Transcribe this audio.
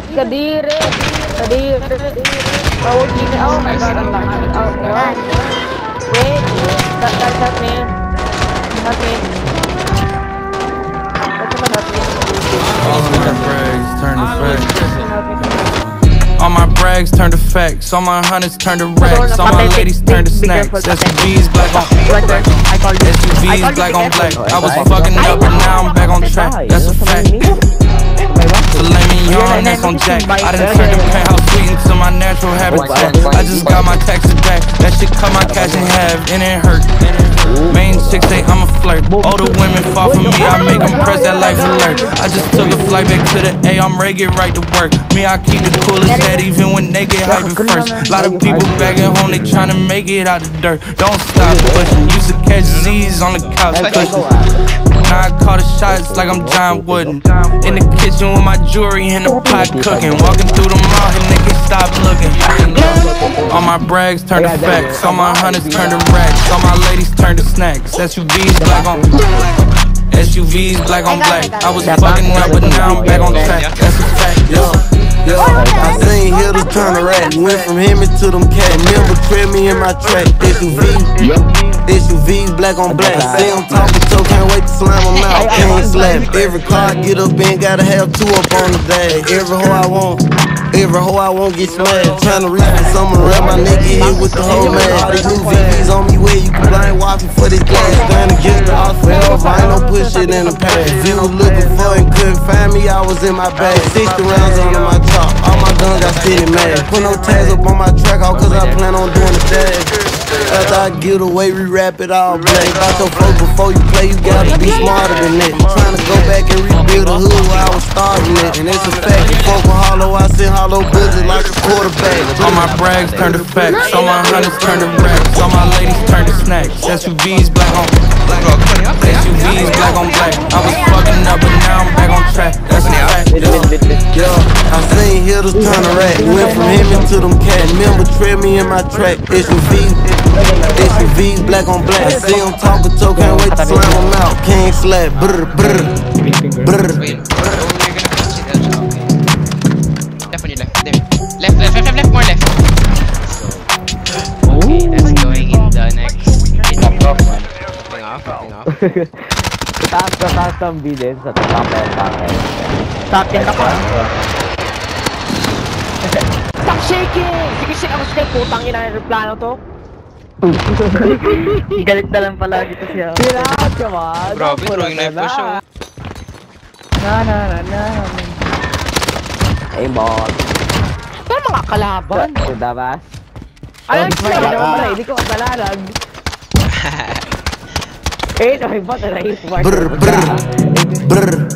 Kadiri. Oh, gini. Oh my god, ang lakas. Oh, what? Wait. That me. All my brags turn to facts. All my hunters turn to racks. All my ladies turn to snacks. SUVs black on black. SUVs black on black. I was fucking up, but now I'm back on track. That's a fact. So let me yawn, that's on Jack. I done turned the penthouse suite into my natural habitat. I just got my taxes back. That shit cut my cash in half, and it hurt. Main chicks say I'm a flirt. Older women fall for me, I make them press that life alert. I just took a flight back to the A, I'm ready, get right to work. Me, I keep the coolest head even when they get hyped first. A lot of people back at home, they tryna make it out the dirt. Don't stop pushing, used to catch Z's on the couch cushion. Now I call the shots like I'm John Wooden. In the kitchen with my jewelry in the pot cooking. Walking through the mall and they can stop looking. All my brags turn to facts. All my hunters turn to racks. All my ladies turn to snacks. SUVs black on black. I was fucking up, but now I'm back on track. That's a fact. Yo, I seen hitters turn to rat. Went from him to them cat. Never trail me in my track. SUVs black on black. See them talking, so can't wait to slam them out. Can't slap. Every car I get up in, gotta have two up on the dag. Every hoe I want get smashed. Tryna reach for something around my neck, get hit with the whole man. All these new VVs on me where you can blind walking for this glass. Stand against the odds forever, I ain't no push it in the past. If you was looking for and couldn't find me, I was in my bag. 60 rounds under my top, all my guns got city mad. Put no tags up on my track, all cause I plan on doing the dash. After I get away, re-rap it all black. Got your folks before you play, you gotta be smarter than that. Tryna go back and rebuild a hood where I was starving at. And it's a fact, you fuck with hollow, I send hollow bullets like a quarterback. All my brags turn to facts. All my hunters turn to racks. All my ladies turn to snacks. SUVs black on black. SUVs black on black. I was fucking up, but now I'm back on track. That's a fact. Yo, I seen hitters turn to rat. Went from him to them cat. Remember trail me in my track. SUVs black on black. I see them talking, so can't wait to slam them out. Can't slap. Brr. Left, more left. Okay, that's going in the next. Hang off. Taas ang bilin sa tapel. Tapel ka pa. Stop shaking! Sige, shake ako siya. Putang ina yung plano to. Galit na lang pala dito siya. Pirat ka ba? Grabe, throwing knife pa siya. Na. Ay, bot. Ito mga kalaban. Diba? Alam ko pala, hindi ko magalalag. Eh, no, bot na nahit. Brr.